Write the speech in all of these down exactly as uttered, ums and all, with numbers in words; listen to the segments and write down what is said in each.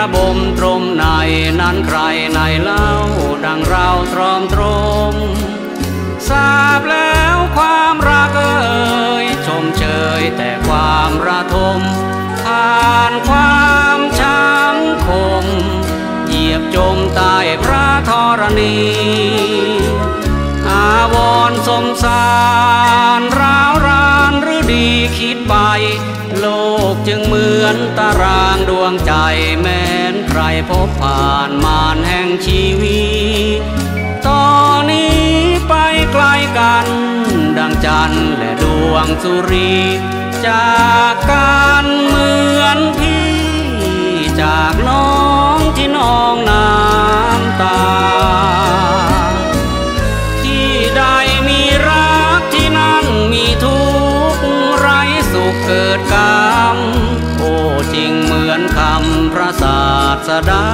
บมตรมในนั้นใครในเล่าดังเราตรอมตรมทราบแล้วความรักเอ่ยชมเชยแต่ความระทมผ่านความช้ำคมเหยียบจมใต้พระธรณีอาวรณ์สมสารร้าวรานหรือดีคิดไปโลกจึงเหมือนตารางดวงใจแม้นใครพบผ่านมารแห่งชีวิตตอนนี้ไปไกลกันดังจันทร์และดวงสุรีจากกันเหมือนพี่จากน้องที่น้องน้ำตาที่ใดมีรักที่นั่นมีทุกข์ไร้สุขเกิดกรรมโอ้จริงเหมือนคำพระศาสดา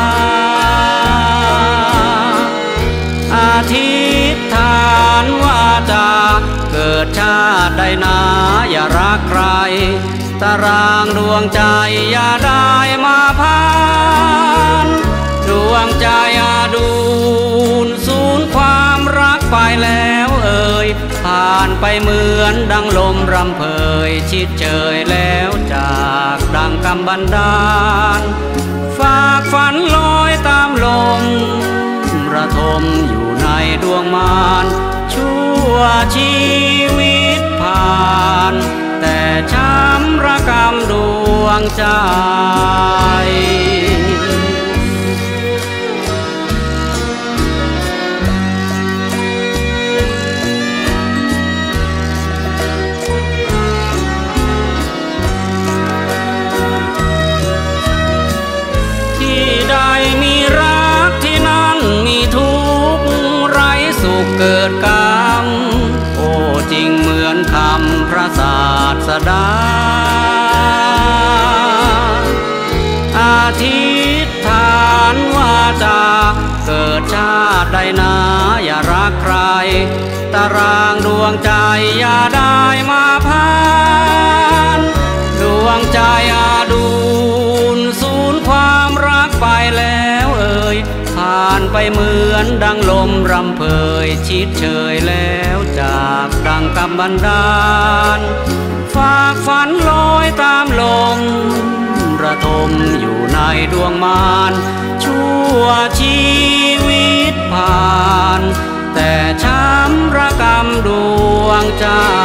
อธิษฐานว่าจะเกิดชาติใดนาอย่ารักใครตารางดวงใจอย่าได้มาผ่านดวงใจอาดูนสูญความรักไปแล้วเอ่ยผ่านไปเหมือนดังลมรำเพยชิดเชยแล้วจากดังกำบันดาลฝากฝันลอยตามลมระทมอยู่ในดวงมารชั่วชีวิตผ่านแต่ช้ำระกำดวงใจที่ใดมีรักที่นั่นมีทุกข์ไร้สุขเกิดกรรมโอ้จริงเหมือนคำพระศาสดาอธิษฐานว่าจะเกิดชาติใดนาอย่ารักใครตารางดวงใจอย่าได้มาผ่านดวงใจอาดูนสูญความรักไปแล้วเอ่ยผ่านไปเหมือนดังลมรำเพยชิดเชยแล้วจากดังกำบันดาลฝากฝันลอยตามลมระทมอยู่ในดวงมารชั่วชีวิตผ่านแต่ช้ำระกำดวงใจ